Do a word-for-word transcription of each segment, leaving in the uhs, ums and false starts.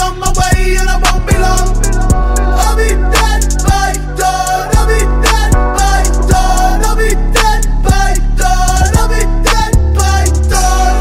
on my way and I won't be long. I'll be dead by dawn. I'll be dead by dawn. I'll be dead by dawn. I'll be dead by dawn.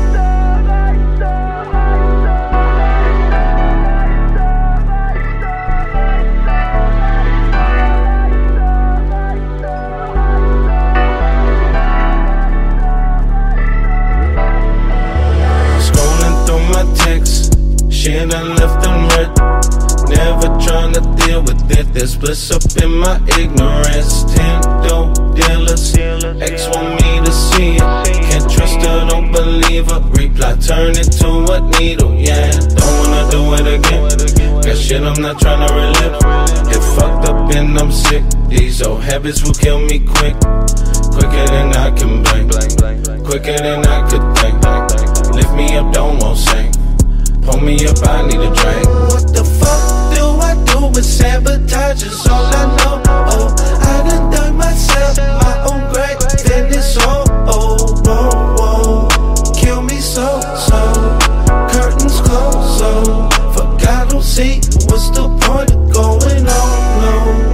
Scrolling through my texts, shit I left unread. Never tryna deal with it, there's bliss up in my ignorance. Ten dope dealers, ex want me to see it. Can't trust her, don't believe her. Reply, turn it to a needle, yeah. Don't wanna do it again. Got shit I'm not tryna relive. Get fucked up and I'm sick. These old habits will kill me quick. Quicker than I can blink, quicker than I could think. Lift me up, don't want sink. Pull me up, I need a drink. What the fuck do I do with sabotage is all I know. Oh, I done done myself my own grave, then it's all oh, whoa, whoa. Kill me so, so. Curtains closed, so. Fuck, I don't see what's the point of going on, no.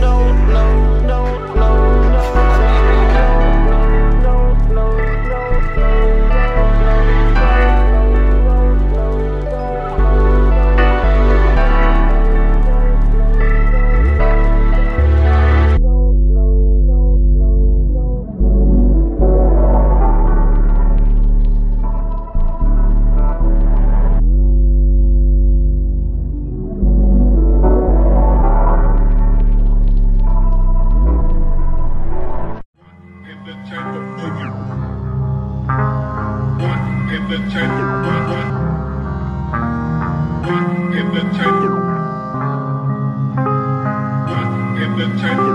In the